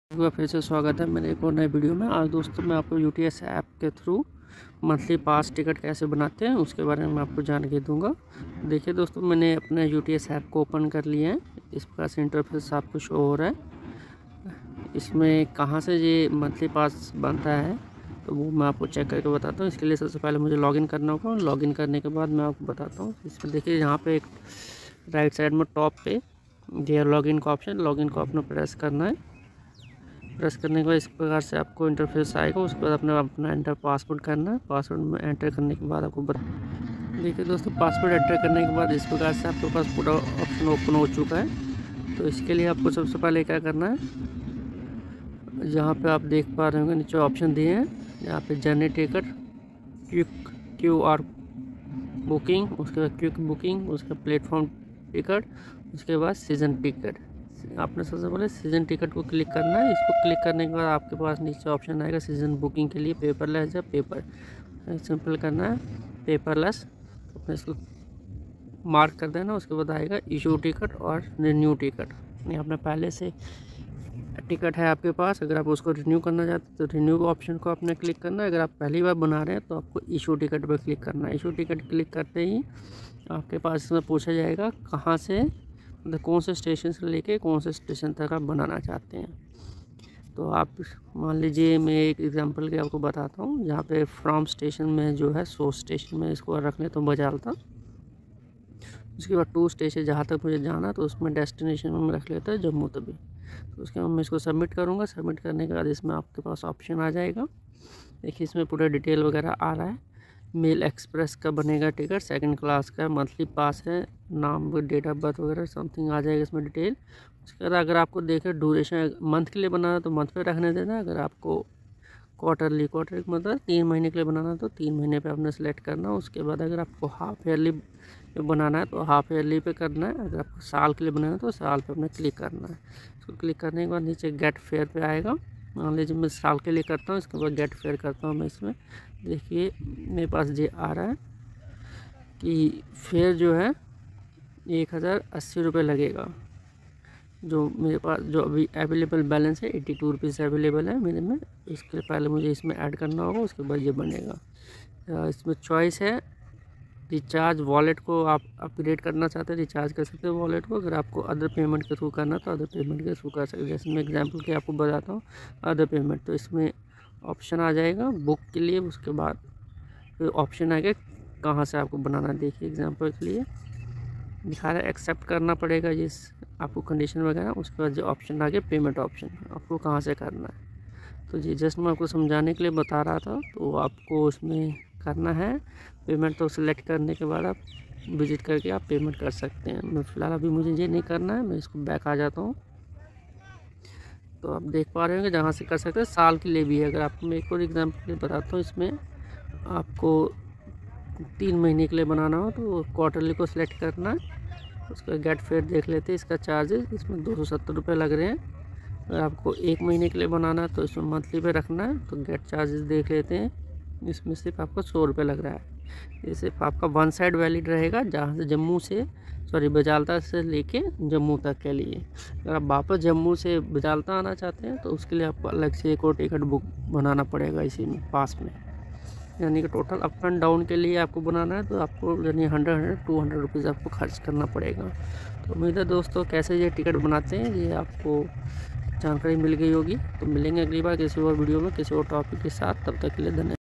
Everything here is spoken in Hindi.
एक बार फिर से स्वागत है मेरे एक और नए वीडियो में। आज दोस्तों मैं आपको यूटीएस ऐप के थ्रू मंथली पास टिकट कैसे बनाते हैं उसके बारे में आपको जानकारी दूंगा। देखिए दोस्तों, मैंने अपने यूटीएस ऐप को ओपन कर लिया है। इस प्रकार से इंटरफेस आपको शो हो रहा है। इसमें कहाँ से ये मंथली पास बनता है तो वो मैं आपको चेक करके बताता हूँ। इसके लिए सबसे पहले मुझे लॉगिन करना होगा। लॉगिन करने के बाद मैं आपको बताता हूँ। इसमें देखिए यहाँ पे एक राइट साइड में टॉप पे ये लॉगिन का ऑप्शन, लॉगिन को आपने प्रेस करना है। प्रेस करने के बाद इस प्रकार से आपको इंटरफेस आएगा। उसके बाद अपना एंटर पासवर्ड करना है। पासवर्ड में एंटर करने के बाद आपको देखिए दोस्तों, पासवर्ड एंटर करने के बाद इस प्रकार से आपके पास पूरा ऑप्शन ओपन हो चुका है। तो इसके लिए आपको सबसे पहले क्या करना है, जहाँ पे आप देख पा रहे होंगे नीचे ऑप्शन दिए हैं, यहाँ पे journey ticket, quick QR booking, उसके बाद क्विक बुकिंग, उसके प्लेटफॉर्म टिकट, उसके बाद सीज़न टिकट। आपने सबसे पहले सीज़न टिकट को क्लिक करना है। इसको क्लिक करने के बाद आपके पास नीचे ऑप्शन आएगा सीज़न बुकिंग के लिए पेपरलेस या पेपर। सिंपल करना है पेपरलेस। अपने इसको मार्क कर देना। उसके बाद आएगा इशू टिकट और रिन्यू टिकट। ये आपने पहले से टिकट है आपके पास, अगर आप उसको रिन्यू करना चाहते हैं तो रिन्यू ऑप्शन को आपने क्लिक करना है। अगर आप पहली बार बना रहे हैं तो आपको इशू टिकट पर क्लिक करना है। इशू टिकट क्लिक करते ही आपके पास इसमें पूछा जाएगा कहाँ से, मतलब कौन से स्टेशन से लेके कौन से स्टेशन तक आप बनाना चाहते हैं। तो आप मान लीजिए, मैं एक एग्जांपल के आपको बताता हूँ। जहाँ पे फ्रॉम स्टेशन में जो है 100 स्टेशन में इसको रख ले तो बजालता। उसके बाद 2 स्टेशन जहाँ तक मुझे जाना तो उसमें डेस्टिनेशन में रख लेता है जम्मू तवी। तो उसके बाद मैं इसको सबमिट करूँगा। सबमिट करने के बाद इसमें आपके पास ऑप्शन आ जाएगा। देखिए इसमें पूरा डिटेल वगैरह आ रहा है। मेल एक्सप्रेस का बनेगा टिकट, सेकंड क्लास का, मंथली पास है, नाम, डेट ऑफ बर्थ वगैरह समथिंग आ जाएगा इसमें डिटेल। उसके बाद अगर आपको देखें ड्यूरेशन मंथ के लिए बनाना तो मंथ पे रखने देना। अगर आपको क्वार्टरली मतलब 3 महीने के लिए बनाना तो 3 महीने पे आपने सेलेक्ट करना। उसके बाद अगर आपको हाफ ईयरली बनाना है तो हाफ ईयरली पे करना है। अगर आपको साल के लिए बनाना है तो साल पे अपने क्लिक करना है। इसको क्लिक करने के बाद नीचे गेट फेयर पे आएगा। मान लीजिए मैं साल के लिए करता हूँ, इसके बाद गेट फेयर करता हूँ मैं इसमें। देखिए मेरे पास ये आ रहा है कि फेयर जो है 1080 रुपये लगेगा। जो मेरे पास जो अभी अवेलेबल बैलेंस है 82 रुपीज़ अवेलेबल है मेरे में। इसके पहले मुझे इसमें ऐड करना होगा, उसके बाद ये बनेगा। इसमें चॉइस है रिचार्ज, वॉलेट को आप अपग्रेड करना चाहते हैं रिचार्ज कर सकते हैं वॉलेट को। अगर आपको अदर पेमेंट के थ्रू करना तो अदर पेमेंट के थ्रू कर सकते हैं। जैसे मैं एग्जांपल के आपको बताता हूँ अदर पेमेंट, तो इसमें ऑप्शन आ जाएगा बुक के लिए। उसके बाद फिर ऑप्शन आएगा कहाँ से आपको बनाना। देखिए एग्जांपल के लिए दिखा रहा है एक्सेप्ट करना पड़ेगा जिस आपको कंडीशन वगैरह। उसके बाद जो ऑप्शन आ गया पेमेंट ऑप्शन, आपको कहाँ से करना है। तो जी जस्ट मैं आपको समझाने के लिए बता रहा था। तो आपको उसमें करना है पेमेंट। तो सिलेक्ट करने के बाद आप विजिट करके आप पेमेंट कर सकते हैं। मैं फ़िलहाल अभी मुझे ये नहीं करना है, मैं इसको बैक आ जाता हूँ। तो आप देख पा रहे होंगे जहाँ से कर सकते हैं। साल के लिए भी है। अगर आपको मैं एक और एग्जाम्पल के लिए बताता हूँ, इसमें आपको 3 महीने के लिए बनाना हो तो क्वार्टरली को सिलेक्ट करना है। उसका गेट फेयर देख लेते हैं। इसका चार्जेस इसमें 270 रुपये लग रहे हैं। अगर आपको 1 महीने के लिए बनाना है तो इसमें मंथली पे रखना है तो गेट चार्जेस देख लेते हैं। इसमें सिर्फ आपको 100 रुपये लग रहा है। ये सिर्फ आपका वन साइड वैलिड रहेगा, जहाँ से जम्मू से बजालता से लेके जम्मू तक के लिए। अगर आप वापस जम्मू से बजालता आना चाहते हैं तो उसके लिए आपको अलग से एक और टिकट बुक बनाना पड़ेगा इसी में पास में। यानी कि टोटल अप एंड डाउन के लिए आपको बनाना है तो आपको यानी 100-200 रुपीज़ आपको खर्च करना पड़ेगा। तो उम्मीद है दोस्तों कैसे ये टिकट बनाते हैं ये आपको जानकारी मिल गई होगी। तो मिलेंगे अगली बार किसी और वीडियो में किसी और टॉपिक के साथ। तब तक के लिए धन्यवाद।